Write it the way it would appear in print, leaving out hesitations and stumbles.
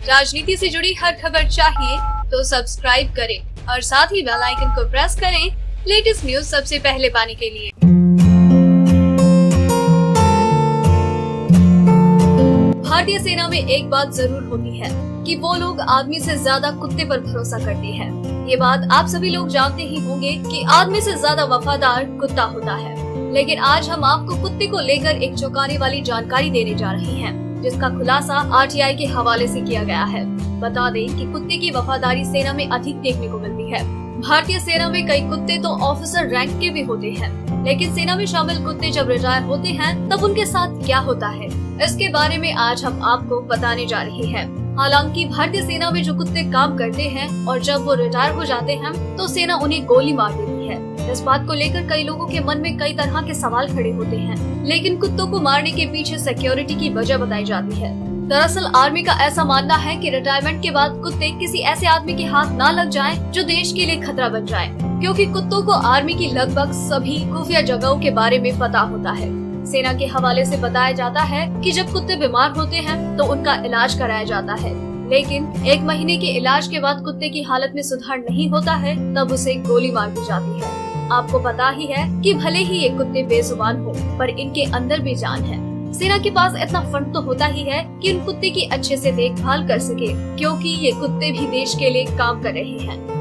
राजनीति से जुड़ी हर खबर चाहिए तो सब्सक्राइब करें और साथ ही बेल आइकन को प्रेस करें लेटेस्ट न्यूज सबसे पहले पाने के लिए। भारतीय सेना में एक बात जरूर होती है कि वो लोग आदमी से ज्यादा कुत्ते पर भरोसा करते हैं। ये बात आप सभी लोग जानते ही होंगे कि आदमी से ज्यादा वफादार कुत्ता होता है। लेकिन आज हम आपको कुत्ते को लेकर एक चौंकाने वाली जानकारी देने जा रहे हैं, जिसका खुलासा आरटीआई के हवाले से किया गया है। बता दें कि कुत्ते की वफादारी सेना में अधिक देखने को मिलती है। भारतीय सेना में कई कुत्ते तो ऑफिसर रैंक के भी होते हैं, लेकिन सेना में शामिल कुत्ते जब रिटायर होते हैं तब उनके साथ क्या होता है, इसके बारे में आज हम आपको बताने जा रहे हैं। हालांकि भारतीय सेना में जो कुत्ते काम करते हैं और जब वो रिटायर हो जाते हैं तो सेना उन्हें गोली मार देती है। इस बात को लेकर कई लोगों के मन में कई तरह के सवाल खड़े होते हैं, लेकिन कुत्तों को मारने के पीछे सिक्योरिटी की वजह बताई जाती है। दरअसल आर्मी का ऐसा मानना है कि रिटायरमेंट के बाद कुत्ते किसी ऐसे आदमी के हाथ ना लग जाएं जो देश के लिए खतरा बन जाए, क्योंकि कुत्तों को आर्मी की लगभग सभी खुफिया जगहों के बारे में पता होता है। सेना के हवाले से बताया जाता है कि जब कुत्ते बीमार होते हैं तो उनका इलाज कराया जाता है, लेकिन 1 महीने के इलाज के बाद कुत्ते की हालत में सुधार नहीं होता है तब उसे गोली मार दी जाती है। आपको पता ही है कि भले ही ये कुत्ते बेजुबान हो पर इनके अंदर भी जान है। सेना के पास इतना फंड तो होता ही है कि उन कुत्ते की अच्छे से देखभाल कर सके, क्योंकि ये कुत्ते भी देश के लिए काम कर रहे हैं।